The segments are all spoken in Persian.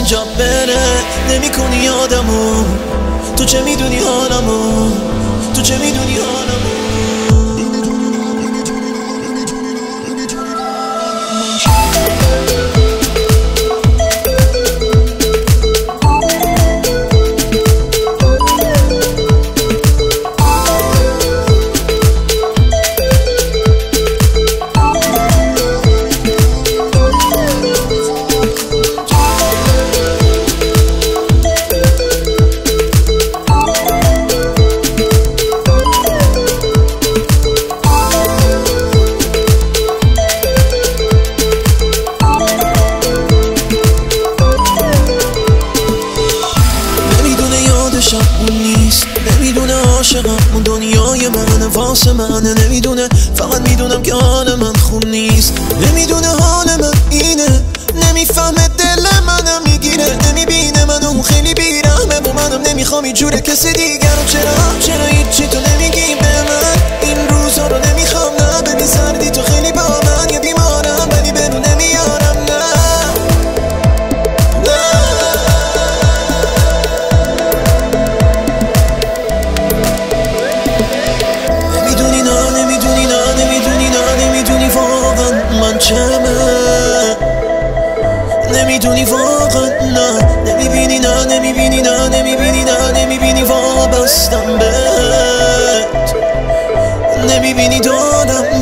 اینجا بره نمی‌کنی یادمو. تو چه میدونی حالمو، تو چه میدونی حالمو. نمیدونه عاشقم اون دنیای منه واسه منه، نمیدونه فقط میدونم که حال من خوب نیست، نمیدونه حال من اینه، نمیفهمه دل منم میگیره، نمیبینه منو اون خیلی بیرحمه با منم، نمیخوام اینجوره کسی دیگر رو. چرا هیچی تو نمیگی به من این روزا رو نمیخوام، نه ببین سردی تو خیلی با من یه بیمارم ولی بدون نمیارم. نه نمیدونی واقعا، نه نمیبینی، نه نمیبینی، نه نمیبینی، نه نمیبینی وابستم بهت، نمیبینی دارم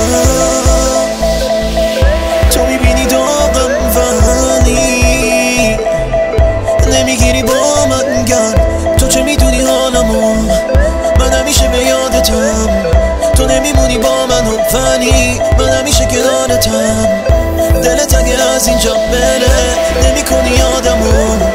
تو میبینی داغم ولی نمیگیری با من گرد. تو چه میدونی حالمو، من همیشه به یادتم، تو نمیمونی با منو ولی من همیشه کنارتم. دلت اگه از اینجا بره نمی‌کنی یادمو.